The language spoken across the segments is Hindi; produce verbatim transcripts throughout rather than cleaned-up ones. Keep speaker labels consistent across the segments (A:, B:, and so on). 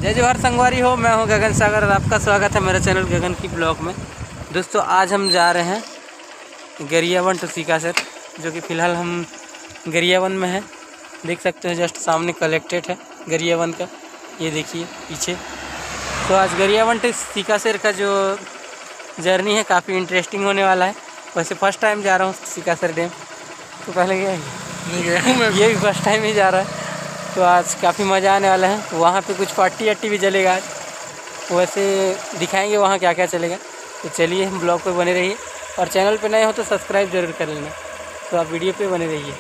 A: जय जोहार संगवारी हो, मैं हूं गगन सागर और आपका स्वागत है मेरे चैनल गगन की ब्लॉग में। दोस्तों आज हम जा रहे हैं गरियावन टू सीकासर, जो कि फ़िलहाल हम गरियावन में हैं। देख सकते हो जस्ट सामने कलेक्ट्रेट है गरियावन का, ये देखिए पीछे। तो आज गरियावन टू सीकासर का जो जर्नी है काफ़ी इंटरेस्टिंग होने वाला है। वैसे फ़र्स्ट टाइम जा रहा हूँ सीकासर डैम, तो पहले गया नहीं गया हूँ मैं, ये भी फर्स्ट टाइम ही जा रहा है। तो आज काफ़ी मज़ा आने वाला है। वहाँ पे कुछ पार्टी अट्टी भी चलेगा आज, वैसे दिखाएंगे वहाँ क्या क्या चलेगा। तो चलिए हम ब्लॉग पे बने रहिए, और चैनल पे नए हो तो सब्सक्राइब जरूर कर लेना। तो आप वीडियो पे बने रहिए।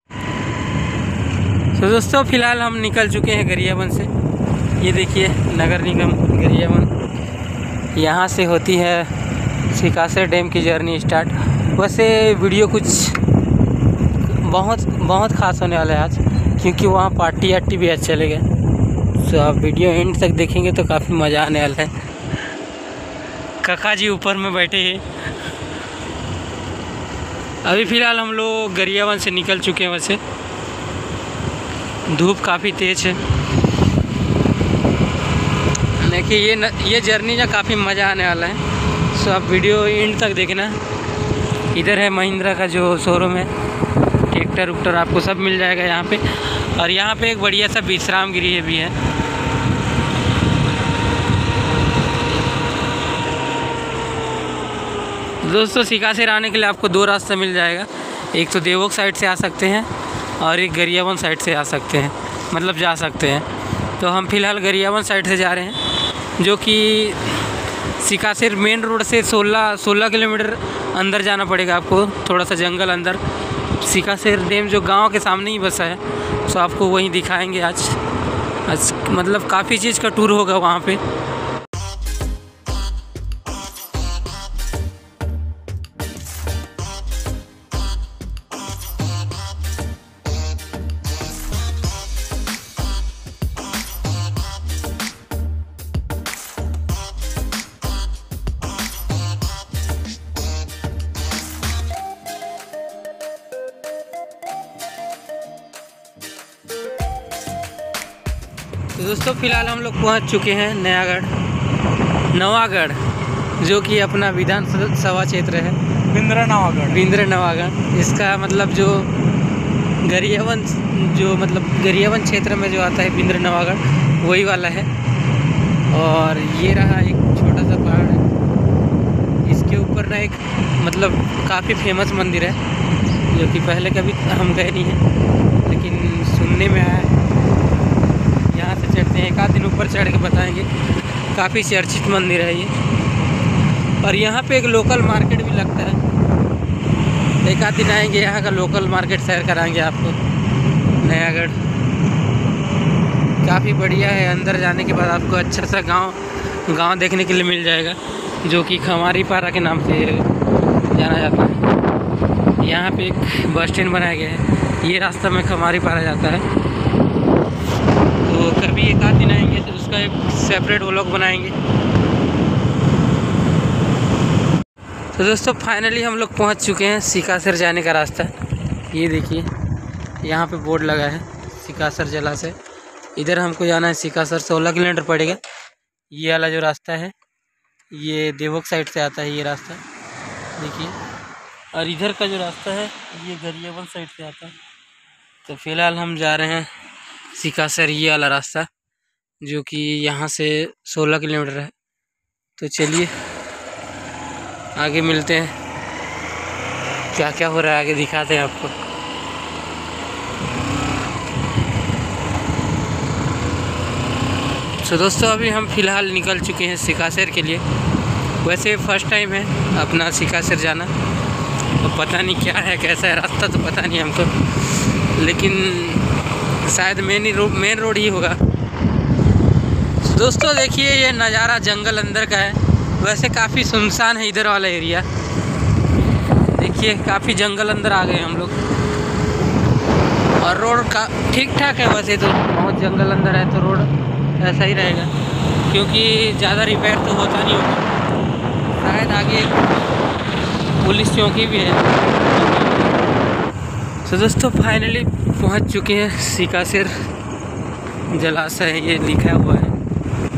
A: तो दोस्तों फ़िलहाल हम निकल चुके हैं गरियावन से। ये देखिए नगर निगम गरियावन, यहाँ से होती है सीकासर डैम की जर्नी स्टार्ट। वैसे वीडियो कुछ बहुत बहुत ख़ास होने वाला है आज, क्योंकि वहाँ पार्टी आर्टी भी आज चलेगा। तो आप वीडियो एंड तक देखेंगे तो काफ़ी मज़ा आने वाला है। काका जी ऊपर में बैठे हैं। अभी फ़िलहाल हम लोग गरियावन से निकल चुके हैं। वैसे धूप काफ़ी तेज़ है। देखिए ये न, ये जर्नी का काफ़ी मज़ा आने वाला है। सो आप वीडियो एंड तक देखना। इधर है महिंद्रा का जो शोरूम है, ट्रैक्टर उक्टर आपको सब मिल जाएगा यहाँ पे। और यहाँ पे एक बढ़िया सा विश्राम गृह भी है। दोस्तों सीकासर आने के लिए आपको दो रास्ता मिल जाएगा, एक तो देवोक साइड से आ सकते हैं और एक गरियावन साइड से आ सकते हैं, मतलब जा सकते हैं। तो हम फ़िलहाल गरियावन साइड से जा रहे हैं, जो कि सीकासर मेन रोड से सोलह सोलह किलोमीटर अंदर जाना पड़ेगा आपको, थोड़ा सा जंगल अंदर। सीकासर डैम जो गांव के सामने ही बसा है, तो आपको वहीं दिखाएंगे आज। आज मतलब काफ़ी चीज़ का टूर होगा वहाँ पे। तो दोस्तों फ़िलहाल हम लोग पहुंच चुके हैं नयागढ़ नवागढ़, जो कि अपना विधानसभा क्षेत्र है।
B: बिंद्रा नवागढ़
A: बिंद्रा नवागढ़ इसका मतलब जो गरियावन जो मतलब गरियावन क्षेत्र में जो आता है बिंद्रा नवागढ़, वही वाला है। और ये रहा एक छोटा सा पहाड़ है, इसके ऊपर ना एक मतलब काफ़ी फेमस मंदिर है, जो कि पहले कभी हम गए नहीं हैं, लेकिन सुनने में आया है। यहाँ से चढ़ते हैं, एक आध दिन ऊपर चढ़ के बताएंगे। काफ़ी चर्चित मंदिर है ये। और यहाँ पे एक लोकल मार्केट भी लगता है। एक आध दिन आएंगे, यहाँ का लोकल मार्केट सैर कराएंगे आपको। नयागढ़ काफ़ी बढ़िया है। अंदर जाने के बाद आपको अच्छा सा गांव गांव देखने के लिए मिल जाएगा, जो कि खमारी पारा के नाम से जाना जाता है। यहाँ पे एक बस स्टैंड बनाया गया है, ये रास्ता में खमारी पारा जाता है। तो कभी एक आध दिन आएंगे तो उसका एक सेपरेट व्लॉग बनाएंगे। तो दोस्तों फाइनली हम लोग पहुंच चुके हैं सीकासर जाने का रास्ता। ये देखिए यहाँ पे बोर्ड लगा है सीकासर जलाशय। इधर हमको जाना है सीकासर, सोलह किलोमीटर पड़ेगा। ये वाला जो रास्ता है ये देवोक साइड से आता है, ये रास्ता देखिए। और इधर का जो रास्ता है ये गरियावन साइड से आता है। तो फिलहाल हम जा रहे हैं सीकासर, ये वाला रास्ता, जो कि यहाँ से सोलह किलोमीटर है। तो चलिए आगे मिलते हैं, क्या क्या हो रहा है आगे दिखाते हैं आपको। तो दोस्तों अभी हम फ़िलहाल निकल चुके हैं सीकासर के लिए। वैसे फ़र्स्ट टाइम है अपना सीकासर जाना, तो पता नहीं क्या है कैसा है रास्ता, तो पता नहीं हमको, लेकिन शायद मेन ही रोड मेन रोड ही होगा। दोस्तों देखिए ये नज़ारा जंगल अंदर का है। वैसे काफ़ी सुनसान है इधर वाला एरिया। देखिए काफ़ी जंगल अंदर आ गए हम लोग, और रोड का ठीक ठाक है। वैसे तो बहुत जंगल अंदर है तो रोड ऐसा ही रहेगा, क्योंकि ज़्यादा रिपेयर तो होता नहीं होगा। शायद आगे एक पुलिस चौकी भी है। तो दोस्तों फाइनली पहुंच चुके हैं सीकासर जलाशय, ये लिखा हुआ है।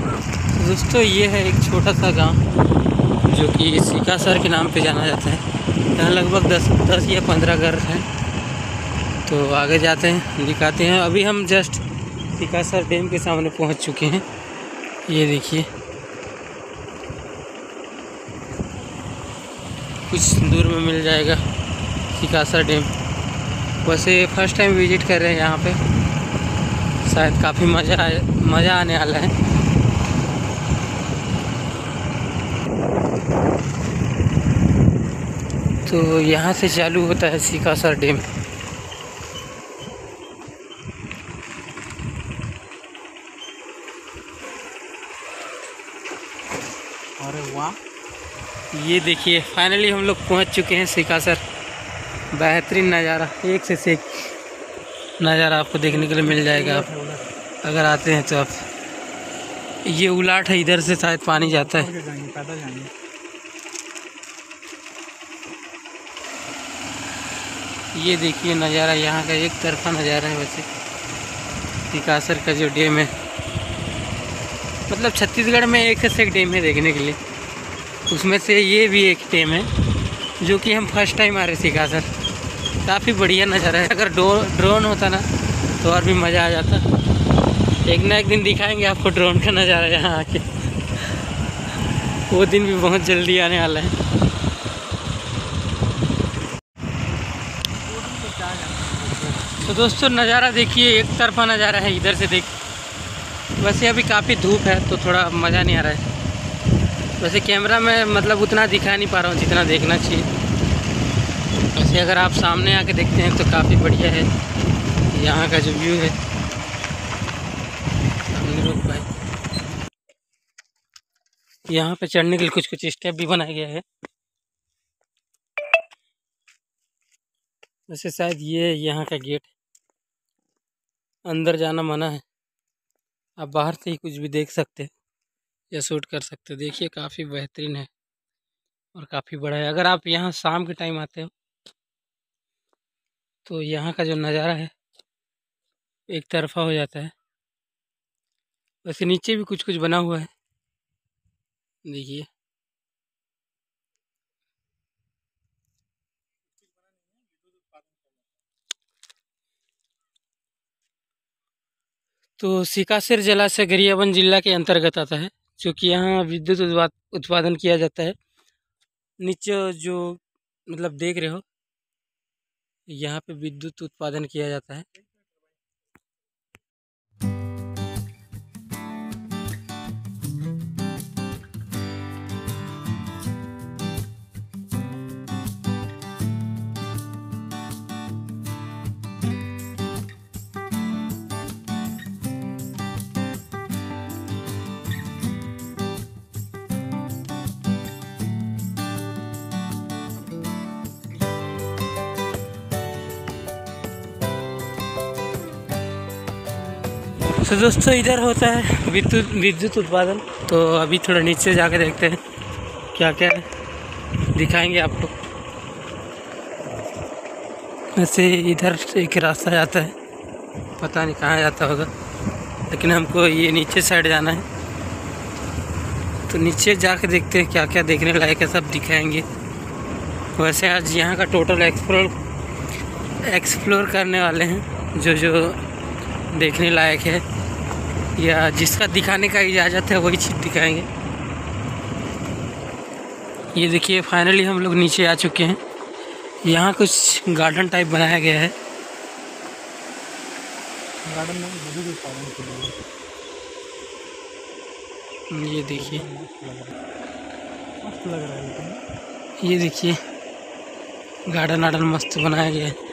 A: दोस्तों ये है एक छोटा सा गांव जो कि सीकासर के नाम पे जाना जाता है। यहाँ लगभग दस दस या पंद्रह घर हैं। तो आगे जाते हैं, दिखाते हैं। अभी हम जस्ट सीकासर डैम के सामने पहुंच चुके हैं। ये देखिए, कुछ दूर में मिल जाएगा सीकासर डैम। वैसे फर्स्ट टाइम विजिट कर रहे हैं यहाँ पे, शायद काफ़ी मज़ा आए मज़ा आने वाला है। तो यहाँ से चालू होता है सीकासर डैम। अरे वाह, ये देखिए फाइनली हम लोग पहुँच चुके हैं सीकासर। बेहतरीन नज़ारा, एक से एक नज़ारा आपको देखने के लिए मिल जाएगा। आप अगर आते हैं तो आप, ये उलाट है, इधर से शायद पानी जाता है। ये देखिए नज़ारा, यहाँ का एक तरफा नज़ारा है। वैसे सीकासर का जो डैम है, मतलब छत्तीसगढ़ में एक से एक डैम है देखने के लिए, उसमें से ये भी एक डैम है जो कि हम फर्स्ट टाइम आ रहे सीकासर। काफ़ी बढ़िया नज़ारा है। अगर ड्रोन होता ना तो और भी मज़ा आ जाता। एक ना एक दिन दिखाएंगे आपको ड्रोन का नज़ारा यहाँ आके। वो दिन भी बहुत जल्दी आने वाला है। तो दोस्तों नज़ारा देखिए, एक तरफा नज़ारा है, इधर से देख। वैसे अभी काफ़ी धूप है तो थोड़ा मज़ा नहीं आ रहा है। वैसे कैमरा में मतलब उतना दिखा नहीं पा रहा हूँ जितना देखना चाहिए। वैसे अगर आप सामने आके देखते हैं तो काफ़ी बढ़िया है यहाँ का जो व्यू है। यहाँ पे चढ़ने के लिए कुछ कुछ स्टेप भी बनाया गया है। वैसे शायद ये यहाँ का गेट, अंदर जाना मना है। आप बाहर से ही कुछ भी देख सकते हैं या शूट कर सकते हैं। देखिए काफ़ी बेहतरीन है और काफ़ी बड़ा है। अगर आप यहाँ शाम के टाइम आते हो तो यहाँ का जो नज़ारा है एक तरफा हो जाता है। वैसे नीचे भी कुछ कुछ बना हुआ है, देखिए। तो सीकासर जलाशय गरियाबंद जिला के अंतर्गत आता है, जो कि यहाँ विद्युत उत्पादन किया जाता है। नीचे जो मतलब देख रहे हो, यहाँ पे विद्युत उत्पादन किया जाता है। तो दोस्तों इधर होता है विद्युत विद्युत उत्पादन। तो अभी थोड़ा नीचे जाकर देखते हैं क्या क्या है, दिखाएंगे आपको। वैसे इधर एक रास्ता जाता है, पता नहीं कहाँ जाता होगा, लेकिन हमको ये नीचे साइड जाना है। तो नीचे जाके देखते हैं क्या क्या देखने लायक है, सब दिखाएंगे। वैसे आज यहाँ का टोटल एक्सप्लोर एक्सप्लोर करने वाले हैं, जो जो देखने लायक है या जिसका दिखाने का इजाज़त है वही चीज़ दिखाएंगे। ये देखिए फाइनली हम लोग नीचे आ चुके हैं। यहाँ कुछ गार्डन टाइप बनाया गया है। गार्डन में विद्युत उत्पादन के लिए ये देखिए, मस्त लग रहा है। ये देखिए गार्डन वार्डन मस्त बनाया गया है।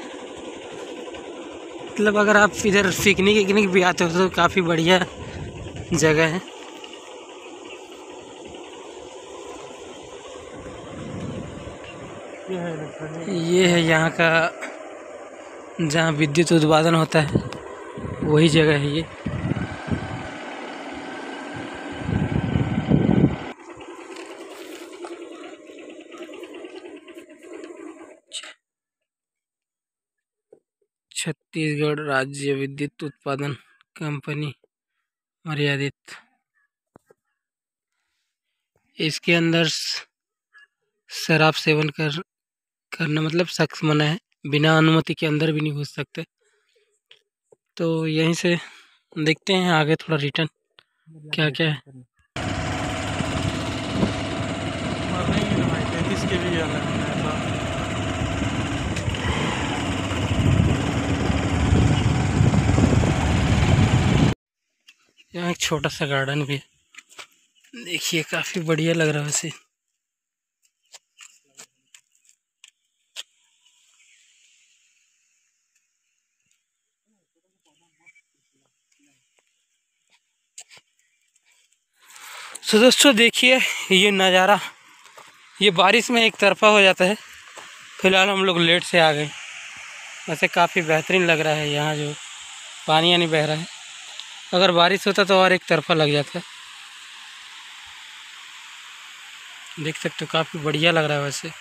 A: मतलब अगर आप इधर पिकनिक विकनिक भी आते हो तो काफ़ी बढ़िया जगह है। ये है यहाँ का जहाँ विद्युत उत्पादन होता है, वही जगह है ये। छत्तीसगढ़ राज्य विद्युत उत्पादन कंपनी मर्यादित। इसके अंदर शराब सेवन कर करना मतलब सख्त मना है, बिना अनुमति के अंदर भी नहीं घुस सकते। तो यहीं से देखते हैं आगे थोड़ा रिटर्न क्या क्या है।
B: के भी
A: यहाँ एक छोटा सा गार्डन भी है, देखिए काफी बढ़िया लग रहा है वैसे। तो दोस्तों देखिए ये नज़ारा, ये बारिश में एक तरफा हो जाता है। फिलहाल हम लोग लेट से आ गए, वैसे काफ़ी बेहतरीन लग रहा है यहाँ जो पानी यानी बह रहा है। अगर बारिश होता तो और एक तरफा लग जाता है। देख सकते हो काफ़ी बढ़िया लग रहा है वैसे।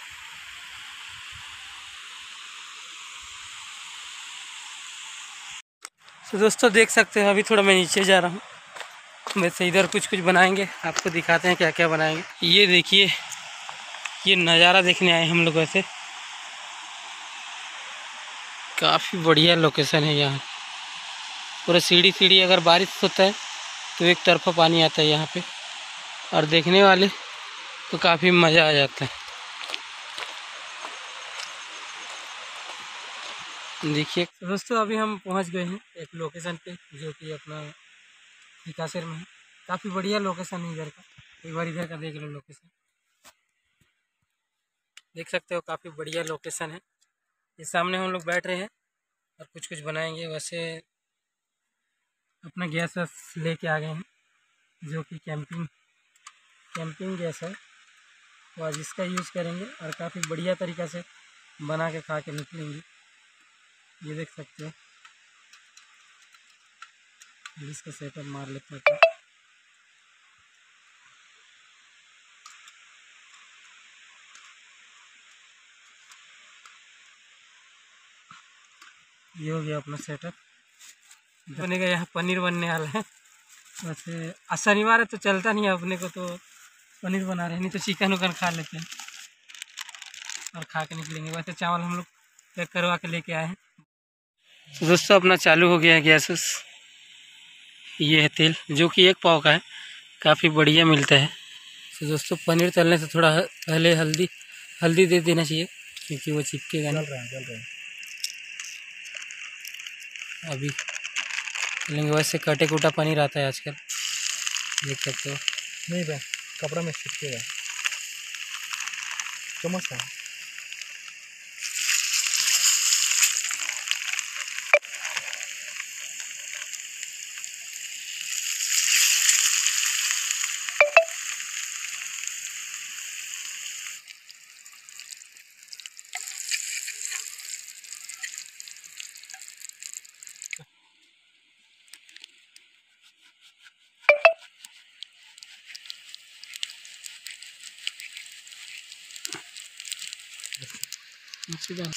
A: तो दोस्तों देख सकते हो अभी थोड़ा मैं नीचे जा रहा हूँ, वैसे इधर कुछ कुछ बनाएंगे, आपको दिखाते हैं क्या क्या बनाएंगे। ये देखिए ये नज़ारा देखने आए हम लोग, वैसे काफ़ी बढ़िया लोकेशन है यहाँ। पूरा सीढ़ी सीढ़ी, अगर बारिश होता है तो एक तरफा पानी आता है यहाँ पे, और देखने वाले तो काफ़ी मज़ा आ जाता है। देखिए दोस्तों अभी हम पहुँच गए हैं एक लोकेशन पे जो कि अपना टीकासर में है। काफ़ी बढ़िया लोकेशन है इधर का, एक बार इधर का देख लो लोकेशन, देख सकते हो काफ़ी बढ़िया लोकेशन है। ये सामने हम लोग बैठ रहे हैं और कुछ कुछ बनाएंगे। वैसे अपना गैस वैस लेके आ गए हैं जो कि कैंपिंग कैंपिंग गैस है, तो आज इसका यूज़ करेंगे और काफ़ी बढ़िया तरीक़ा से बना के खा के निकलेंगे। ये देख सकते हो, इसका सेटअप मार लेते हैं। ये हो गया अपना सेटअप बनेगा। यहाँ पनीर बनने वाला है, वैसे आज शनिवार है तो चलता नहीं है अपने को, तो पनीर बना रहे हैं, नहीं तो चिकन उकन खा लेते हैं और खा के निकलेंगे। वैसे चावल हम लोग पैक करवा के लेके आए हैं। तो दोस्तों अपना चालू हो गया है गैस उस, ये है तेल जो कि एक पाव का है, काफ़ी बढ़िया मिलता है। तो दोस्तों पनीर तलने से थोड़ा पहले हल्दी हल्दी दे देना चाहिए क्योंकि वो चिपकेगा नहीं।
B: जल रहे हैं जल रहे हैं
A: अभी लेंगे। वैसे कटे कूटा पनीर आता है आजकल, देख सकते हो।
B: नहीं बे कपड़ा में चिपकेगा, चम्मच है।
A: सीधा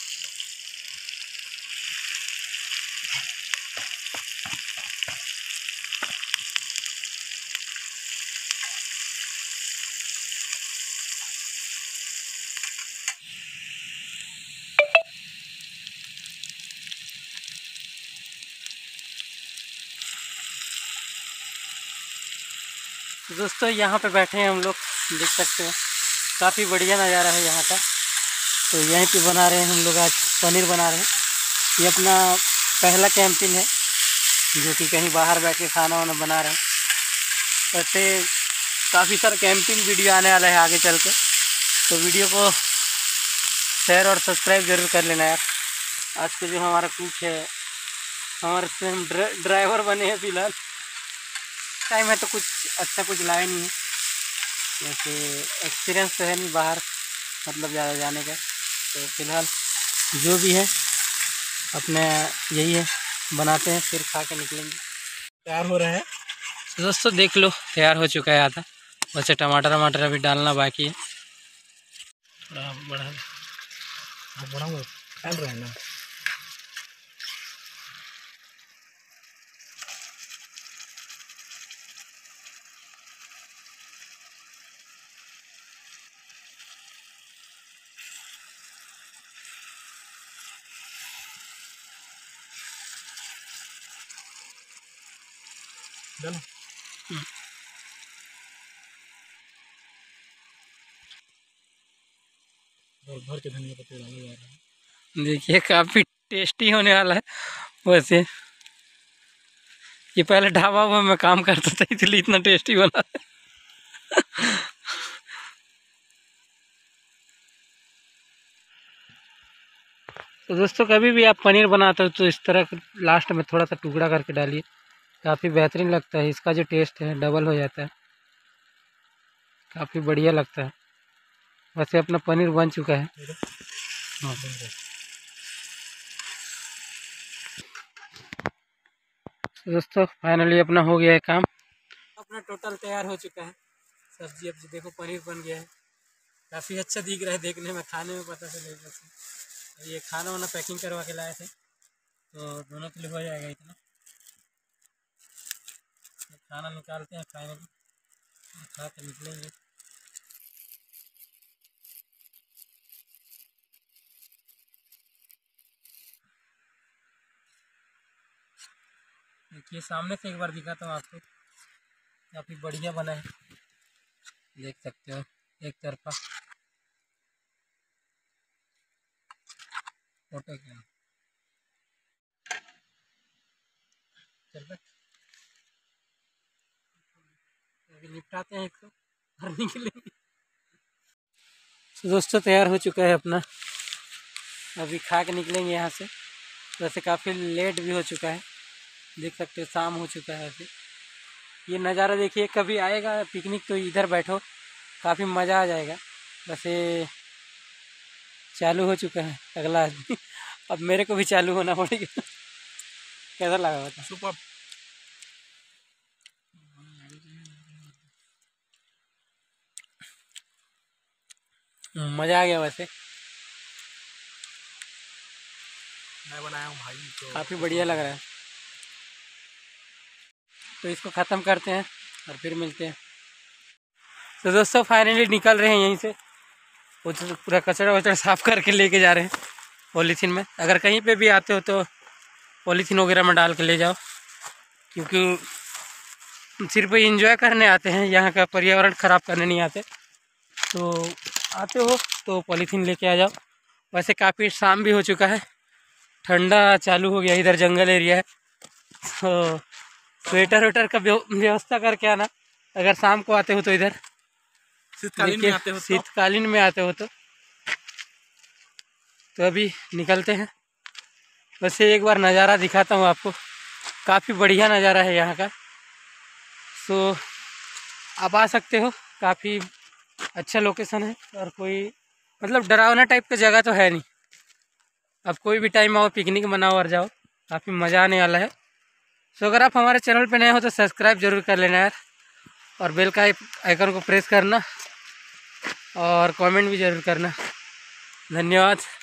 A: दोस्तों यहाँ पे बैठे हैं हम लोग, देख सकते हैं काफ़ी बढ़िया नज़ारा है यहाँ का। तो यहीं पे बना रहे हैं हम लोग, आज पनीर बना रहे हैं। ये अपना पहला कैंपिंग है जो कि कहीं बाहर बैठ के खाना वाना बना रहे हैं। वैसे काफ़ी सारा कैंपिंग वीडियो आने वाला है आगे चल के, तो वीडियो को शेयर और सब्सक्राइब ज़रूर कर लेना यार। आज के जो हमारा कुक है, हमारे से हम ड्राइवर बने हैं फिलहाल, टाइम है तो कुछ अच्छा कुछ लाए नहीं है, वैसे एक्सपीरियंस तो है नहीं बाहर मतलब ज़्यादा जाने का। तो फिलहाल जो भी है अपने यही है, बनाते हैं फिर खा के निकलेंगे।
B: तैयार हो रहा है
A: तो दोस्तों देख लो तैयार हो चुका है आधा, वैसे टमाटर वमाटर अभी डालना बाकी है। थोड़ा बड़ा
B: बड़ा डाल रहे हैं ना। चलो भर भर के धनिया पत्ते डाले जा रहे हैं।
A: देखिए काफ़ी टेस्टी होने वाला है। वैसे ये पहले ढाबा हुआ में काम करता था इसलिए इतना टेस्टी बना है। तो दोस्तों कभी भी आप पनीर बनाते हो तो इस तरह लास्ट में थोड़ा सा टुकड़ा करके डालिए, काफ़ी बेहतरीन लगता है। इसका जो टेस्ट है डबल हो जाता है, काफ़ी बढ़िया लगता है। वैसे अपना पनीर बन चुका है। हाँ तो दोस्तों फाइनली अपना हो गया है काम, अपना टोटल तैयार हो चुका है। सब्जी अब देखो पनीर बन गया है, काफ़ी अच्छा दिख रहा है देखने में, खाने में पता चलेगा। ये खाना वाना पैकिंग करवा के लाए थे तो दोनों के लिए हो जाएगा इतना। खाना निकालते हैं फाइनली, खा के निकलेंगे। देखिए सामने से एक बार दिखाता हूँ आपको, काफ़ी बढ़िया बना है, देख सकते हो एक तरफा। फोटो क्या चल अभी निपटाते हैं इसको और निकलेंगे। तो दोस्तों तैयार हो चुका है अपना, अभी खा के निकलेंगे यहाँ से। वैसे काफ़ी लेट भी हो चुका है, देख सकते हो शाम हो चुका है। वैसे ये नज़ारा देखिए, कभी आएगा पिकनिक तो इधर बैठो, काफ़ी मज़ा आ जाएगा। वैसे चालू हो चुका है अगला आदमी, अब मेरे को भी चालू होना पड़ेगा। कैसा लगा बता?
B: सुपर।
A: मज़ा आ गया। वैसे
B: मैं बनाया हूँ भाई, तो
A: काफ़ी बढ़िया लग रहा है। तो इसको ख़त्म करते हैं और फिर मिलते हैं। तो दोस्तों फाइनली निकल रहे हैं यहीं से, वो पूरा कचरा वचरा साफ़ करके लेके जा रहे हैं पॉलीथीन में। अगर कहीं पे भी आते हो तो पॉलीथीन वगैरह में डाल के ले जाओ, क्योंकि सिर्फ एंजॉय करने आते हैं, यहाँ का पर्यावरण ख़राब करने नहीं आते। तो आते हो तो पॉलीथीन लेके आ जाओ। वैसे काफ़ी शाम भी हो चुका है, ठंडा चालू हो गया, इधर जंगल एरिया है, तो स्वेटर वेटर का व्यवस्था करके आना अगर शाम को आते हो तो। इधर
B: शीतकालीन में आते हो तो
A: शीतकालीन में आते हो तो तो अभी निकलते हैं। वैसे एक बार नज़ारा दिखाता हूँ आपको, काफ़ी बढ़िया नज़ारा है यहाँ का। सो आप आ सकते हो, काफ़ी अच्छा लोकेशन है और कोई मतलब डरावना टाइप का जगह तो है नहीं। अब कोई भी टाइम आओ, पिकनिक मनाओ और जाओ, काफ़ी मज़ा आने वाला है। सो अगर आप हमारे चैनल पे नए हो तो सब्सक्राइब जरूर कर लेना यार, और बेल का आइकन को प्रेस करना और कमेंट भी ज़रूर करना। धन्यवाद।